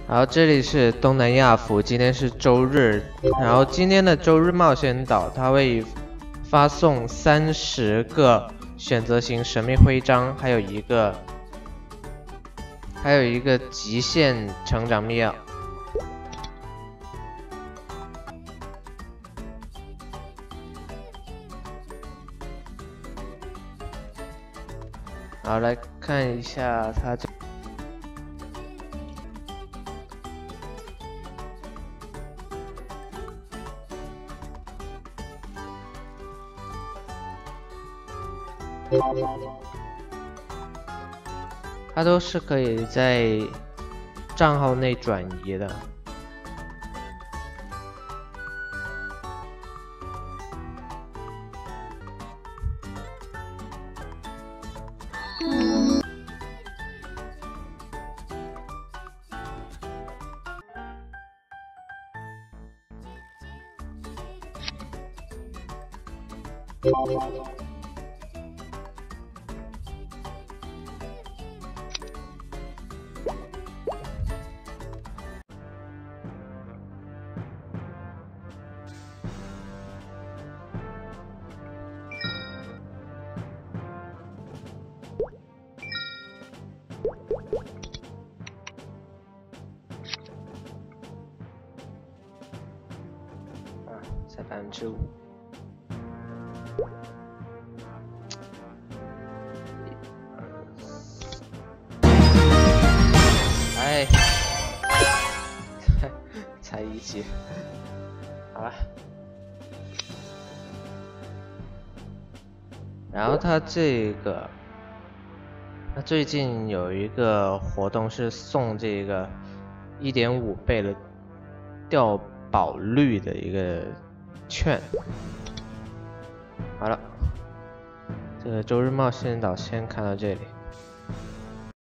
然后这里是东南亚服，今天是周日，然后今天的周日冒险岛它会发送30个选择型神秘徽章，还有一个极限成长密钥。好，来看一下它这。它都是可以在账号内转移的。才5%。哎，才1级，好了。然后它这个，它最近有一个活动是送这个1.5倍的掉宝率的一个券。好了，这个周日冒险岛先看到这里。